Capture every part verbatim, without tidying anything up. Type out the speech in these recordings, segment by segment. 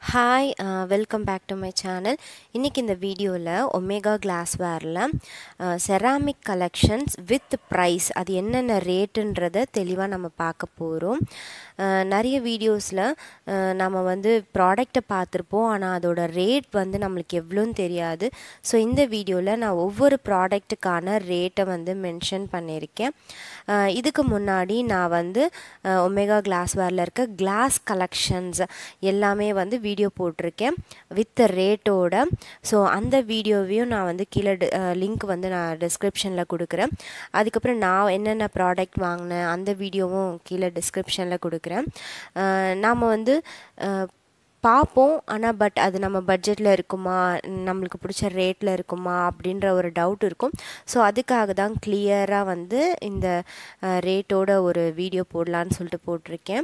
Hi, uh, welcome back to my channel. இன்னைக்கு இந்த வீடியோல Omega Glasswareல ceramic collections with price அது என்னென்ன ரேட்ன்றதை தெளிவா நம்ம பார்க்க போறோம். நிறைய வீடியோஸ்ல நாம வந்து ப்ராடக்ட்டை பார்த்திருப்போம், ஆனா அதோட ரேட் வந்து நமக்கு எவ்வளவுன்னு தெரியாது. சோ இந்த வீடியோல நான் ஒவ்வொரு ப்ராடக்ட்டுக்கான ரேட்டை வந்து மென்ஷன் பண்ணிருக்கேன். இதுக்கு முன்னாடி நான் வந்து Omega Glasswareல இருக்க glass collections எல்லாமே வந்து வீடியோ போட்டிருக்கேன் வித் ரேட்டோட. ஸோ அந்த வீடியோவையும் நான் வந்து கீழே லிங்க் வந்து நான் டிஸ்கிரிப்ஷனில் கொடுக்குறேன். அதுக்கப்புறம் நான் என்னென்ன ப்ராடக்ட் வாங்கினேன் அந்த வீடியோவும் கீழே டிஸ்கிரிப்ஷனில் கொடுக்குறேன். நாம் வந்து பார்ப்போம், ஆனால் பட் அது நம்ம பட்ஜெட்டில் இருக்குமா, நம்மளுக்கு பிடிச்ச ரேட்டில் இருக்குமா அப்படின்ற ஒரு டவுட் இருக்கும். ஸோ அதுக்காக தான் கிளியராக வந்து இந்த ரேட்டோட ஒரு வீடியோ போடலான்னு சொல்லிட்டு போட்டிருக்கேன்.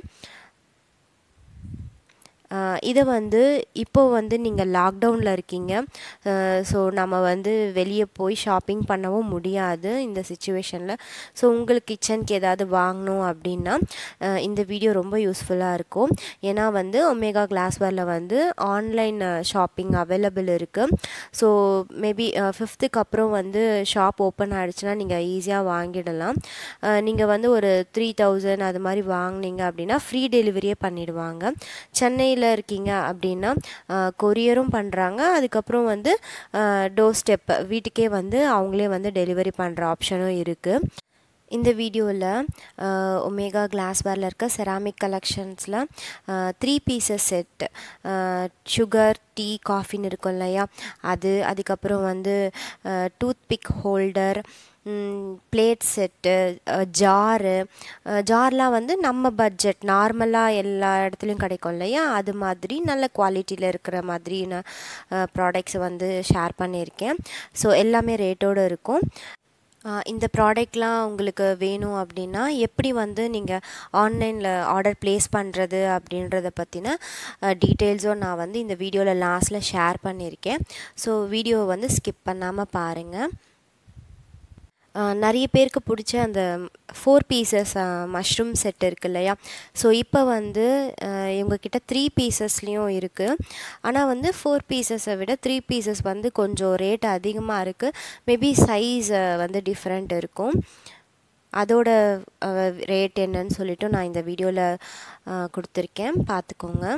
இதை வந்து இப்போ வந்து நீங்கள் லாக்டவுனில் இருக்கீங்க, ஸோ நம்ம வந்து வெளியே போய் ஷாப்பிங் பண்ணவும் முடியாது இந்த சுச்சுவேஷனில். ஸோ உங்களுக்கு கிச்சனுக்கு ஏதாவது வாங்கணும் அப்படின்னா இந்த வீடியோ ரொம்ப யூஸ்ஃபுல்லாக இருக்கும். ஏன்னா வந்து ஒமேகா கிளாஸ்வேரில் வந்து ஆன்லைன் ஷாப்பிங் அவைலபிள் இருக்குது. ஸோ மேபி ஃபிஃப்த்துக்கு அப்புறம் வந்து ஷாப் ஓப்பன் ஆகிடுச்சுன்னா நீங்கள் ஈஸியாக வாங்கிடலாம். நீங்கள் வந்து ஒரு த்ரீ தௌசண்ட் அது மாதிரி வாங்கினீங்க அப்படின்னா ஃப்ரீ டெலிவரியே பண்ணிடுவாங்க. சென்னை இருக்கீங்க அப்படின்னா கொரியரும் பண்ணுறாங்க. அதுக்கப்புறம் வந்து டோர் ஸ்டெப் வீட்டுக்கே வந்து அவங்களே வந்து டெலிவரி பண்ணுற ஆப்ஷனும் இருக்குது. இந்த வீடியோவில் ஒமேகா கிளாஸ்வேரில் இருக்க செராமிக் கலெக்ஷன்ஸில் three pieces set, sugar tea காஃபின்னு இருக்கும் இல்லையா அது, அதுக்கப்புறம் வந்து toothpick holder, plate set, jar ஜார்லாம் வந்து நம்ம பட்ஜெட் நார்மலாக எல்லா இடத்துலையும் கிடைக்கும் இல்லையா அது மாதிரி நல்ல குவாலிட்டியில் இருக்கிற மாதிரி நான் ப்ராடக்ட்ஸ் வந்து ஷேர் பண்ணியிருக்கேன். ஸோ எல்லாமே ரேட்டோடு இருக்கும். இந்த ப்ராடக்ட்லாம் உங்களுக்கு வேணும் அப்படின்னா எப்படி வந்து நீங்கள் ஆன்லைனில் ஆர்டர் ப்ளேஸ் பண்ணுறது அப்படின்றத பற்றின டீட்டெயில்ஸும் நான் வந்து இந்த வீடியோவில் லாஸ்ட்டில் ஷேர் பண்ணியிருக்கேன். ஸோ வீடியோவை வந்து ஸ்கிப் பண்ணாமல் பாருங்கள். நிறைய பேருக்கு பிடிச்ச அந்த ஃபோர் பீசஸ் மஷ்ரூம் செட் இருக்குது இல்லையா, ஸோ இப்போ வந்து இவங்கக்கிட்ட த்ரீ பீசஸ்லேயும் இருக்குது. ஆனால் வந்து ஃபோர் பீசஸை விட த்ரீ பீசஸ் வந்து கொஞ்சம் ரேட் அதிகமாக இருக்குது. மேபி சைஸ் வந்து டிஃப்ரெண்ட் இருக்கும். அதோட ரேட் என்னன்னு சொல்லிட்டு நான் இந்த வீடியோவில் கொடுத்துருக்கேன், பார்த்துக்கோங்க.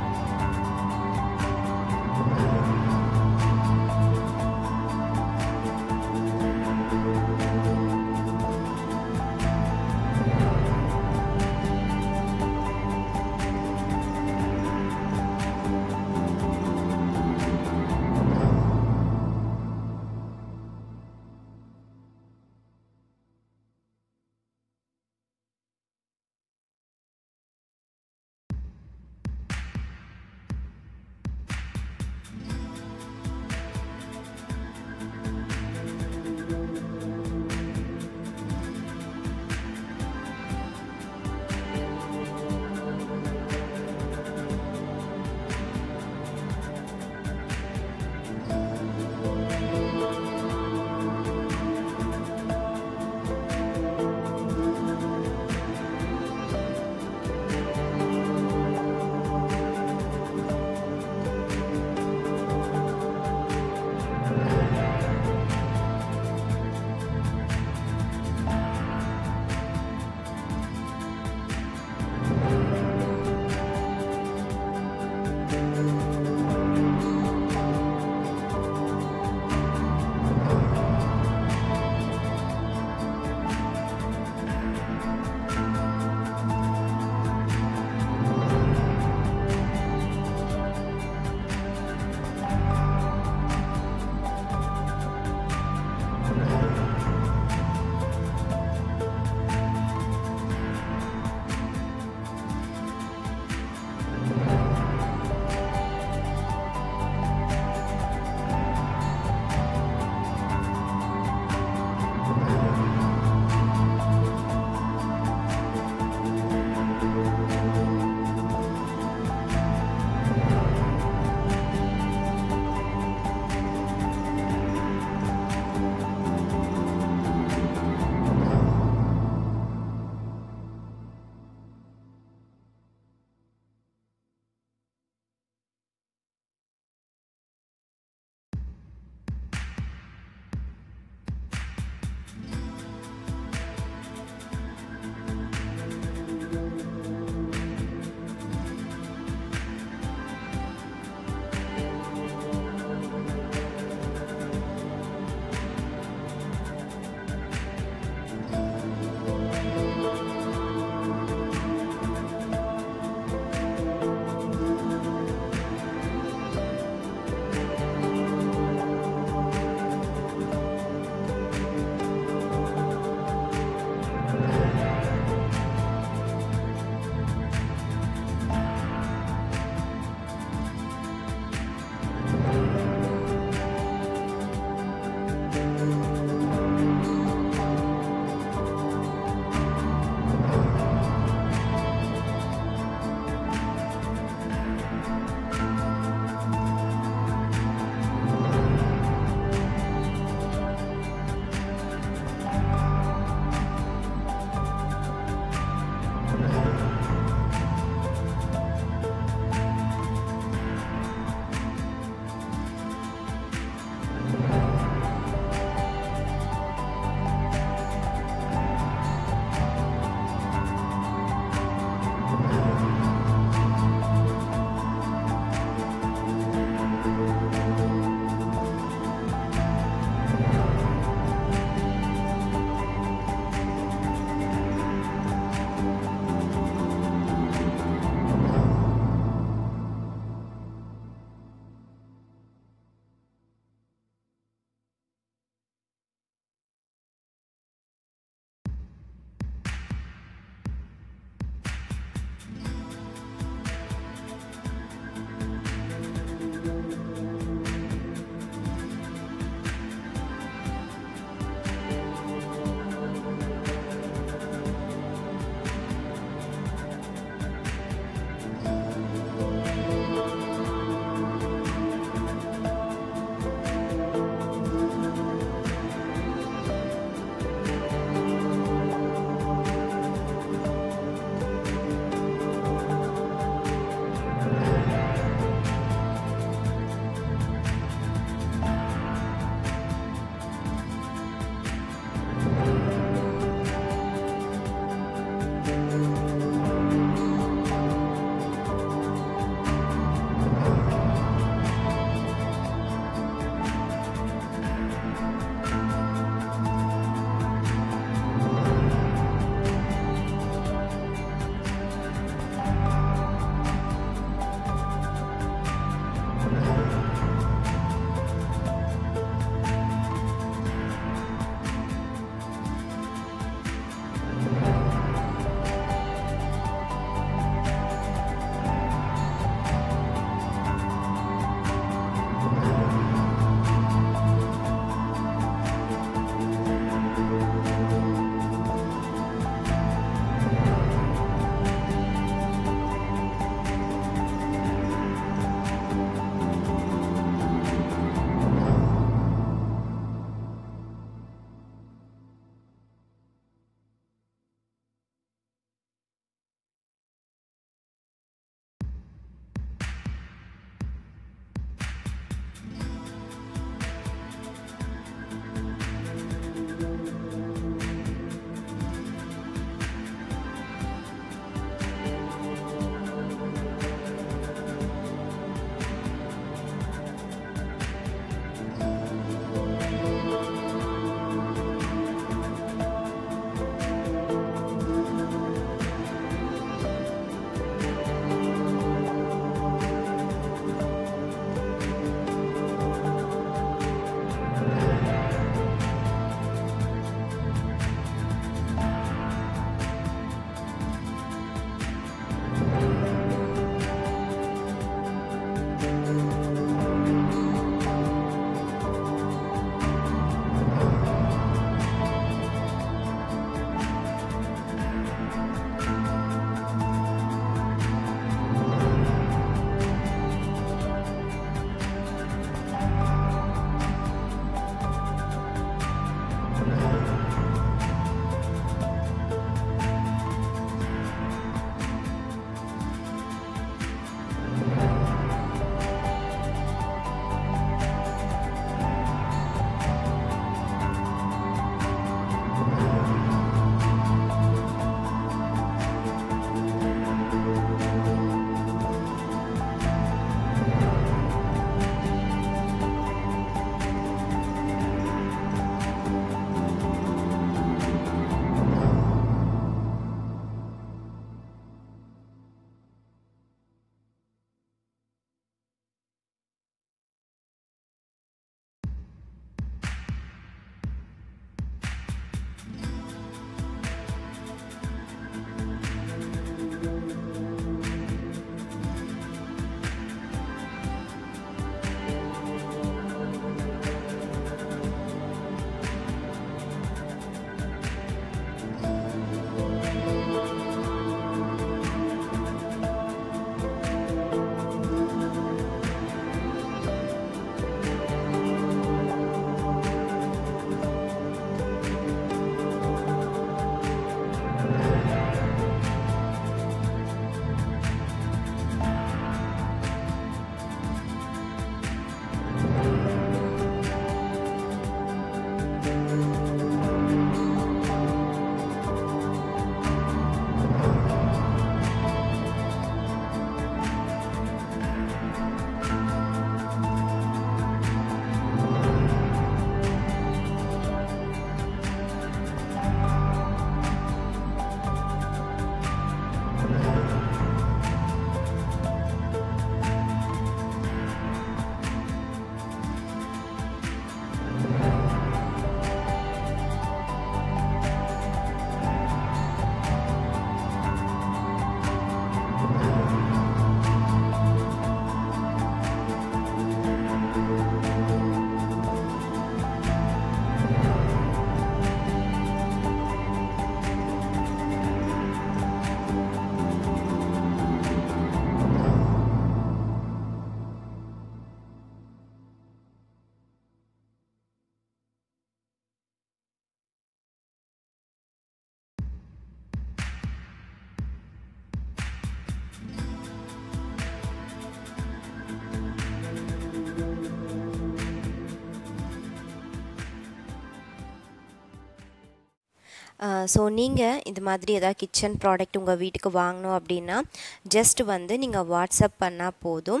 ஸோ நீங்கள் இந்த மாதிரி ஏதாவது கிச்சன் ப்ராடக்ட் உங்கள் வீட்டுக்கு வாங்கணும் அப்படின்னா ஜஸ்ட் வந்து நீங்கள் வாட்ஸ்அப் பண்ணால் போதும்.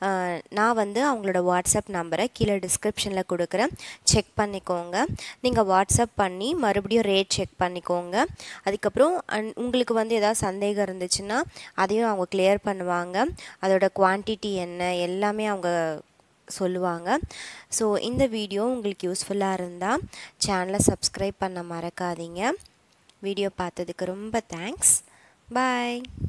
நான் வந்து அவங்களோட வாட்ஸ்அப் நம்பரை கீழே டிஸ்கிரிப்ஷனில் கொடுக்குறேன், செக் பண்ணிக்கோங்க. நீங்கள் வாட்ஸ்அப் பண்ணி மறுபடியும் ரேட் செக் பண்ணிக்கோங்க. அதுக்கப்புறம் உங்களுக்கு வந்து ஏதாவது சந்தேகம் இருந்துச்சுன்னா அதையும் அவங்க கிளியர் பண்ணுவாங்க. அதோட குவான்டிட்டி என்ன எல்லாமே அவங்க சொல்லுவாங்க. ஸோ இந்த வீடியோ உங்களுக்கு யூஸ்ஃபுல்லாக இருந்தால் சேனலை சப்ஸ்கிரைப் பண்ண மறக்காதீங்க. வீடியோ பார்த்ததுக்கு ரொம்ப தேங்க்ஸ். பாய்.